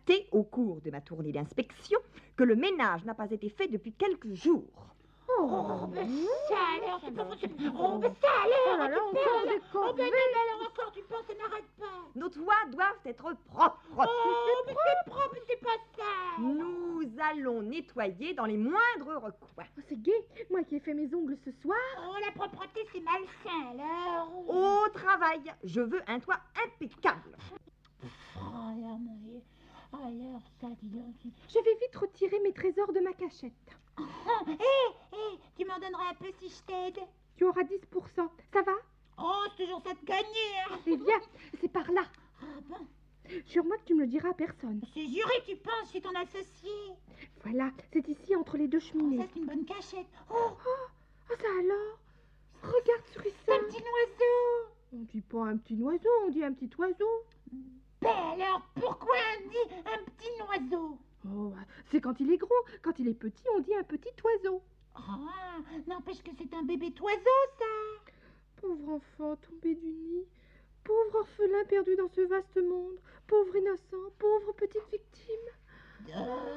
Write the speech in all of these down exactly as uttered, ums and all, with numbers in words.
constaté au cours de ma tournée d'inspection que le ménage n'a pas été fait depuis quelques jours. Oh, mais ça alors, c'est pas possible. Oh, mais ça alors, Oh là là, tu encore parles. des Oh, corvées. ben, ben, alors encore, tu penses, ça n'arrête pas. Nos toits doivent être propres. Oh, mais c'est propre, mais c'est pas ça. Nous allons nettoyer dans les moindres recoins. Oh, c'est gai. Moi qui ai fait mes ongles ce soir. Oh, la propreté, c'est malsain, alors. Au travail, je veux un toit impeccable. Oh, alors, mon vieux. Alors, ça, dis donc. Je vais vite retirer mes trésors de ma cachette. Hé, hé, tu m'en donneras un peu si je t'aide? Tu auras dix pour cent. Ça va? Oh, c'est toujours ça de gagner, hein. Eh bien, c'est par là. Ah bon? Jure-moi que tu ne le diras à personne. C'est juré, tu penses, je suis ton associé. Voilà, c'est ici entre les deux Oh, cheminées. ça, c'est une bonne cachette. Oh, Oh, ça alors? Regarde, un Sourissin. petit oiseau. On dit pas un petit oiseau, on dit un petit oiseau. Ben alors, pourquoi on dit un petit oiseau? Oh, c'est quand il est gros. Quand il est petit, on dit un petit oiseau. Ah, n'empêche que c'est un bébé oiseau, ça. Pauvre enfant tombé du nid. Pauvre orphelin perdu dans ce vaste monde. Pauvre innocent, pauvre petite victime.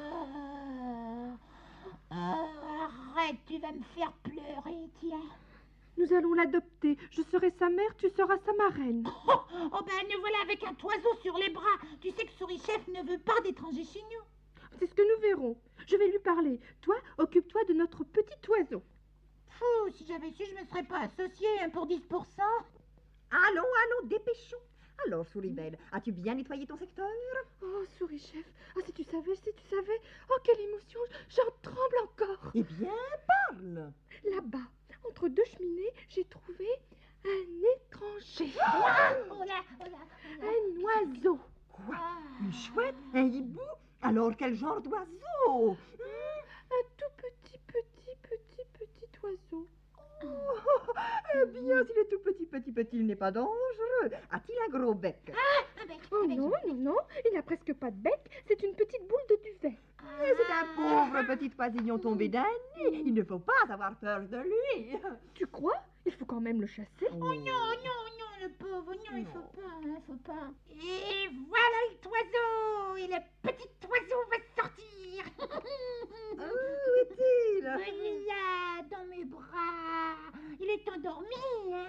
Ah, ah, arrête, tu vas me faire pleurer, tiens. Nous allons l'adopter. Je serai sa mère, tu seras sa marraine. Oh, oh ben nous voilà avec un oiseau sur les bras. Tu sais que Souris Chef ne veut pas d'étrangers chez nous. C'est ce que nous verrons. Je vais lui parler. Toi, occupe-toi de notre petit oiseau. Fou, si j'avais su, je me serais pas associée hein, pour dix pour cent. Allons, allons, dépêchons. Alors, Souris Belle, as-tu bien nettoyé ton secteur? Oh, Souris Chef. Ah, si tu savais, si tu savais. Oh, quelle émotion. J'en tremble encore. Eh bien, parle. Là-bas, entre deux cheminées, j'ai trouvé un étranger. Oh là, oh là, oh là. Un oiseau. Quoi? Ah. Une chouette? Un hibou? Alors, quel genre d'oiseau? Un tout petit, petit, petit, petit oiseau. Oh, eh bien, s'il est tout petit, petit, petit, il n'est pas dangereux. A-t-il un gros bec? Un bec, Oh un bec. non, non, non, il n'a presque pas de bec, c'est une petite boule de duvet. Eh, c'est un pauvre petit oisillon tombé d'un nid. Il ne faut pas avoir peur de lui. Tu crois? Il faut quand même le chasser. Oh non, non, non, le pauvre, non, il faut pas, hein, faut pas. Et voilà l'oiseau, et le petit oiseau va sortir. Oh, où est-il? Il est là, dans mes bras. Il est endormi, hein.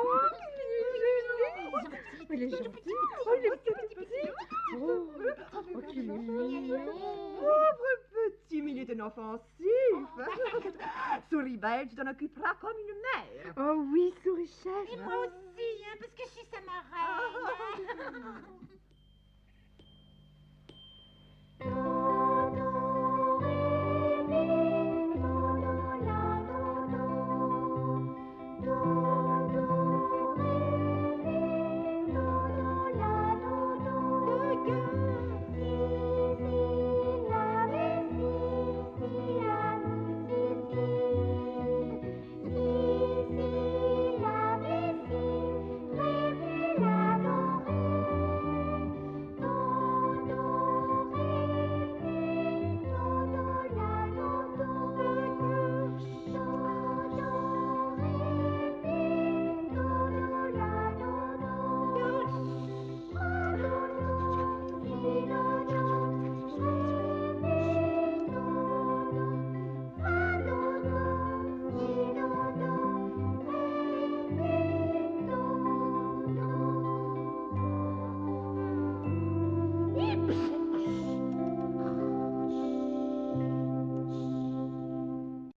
Oh, il est gentil. Oh, il est petit, petit. Oh, oh, qu'il est mignon. Pauvre petit, mais il est inoffensif. Souris Belle, tu t'en occuperas comme une mère. Oh oui, Souris Chef. Et moi aussi, hein, parce que je suis sa marraine.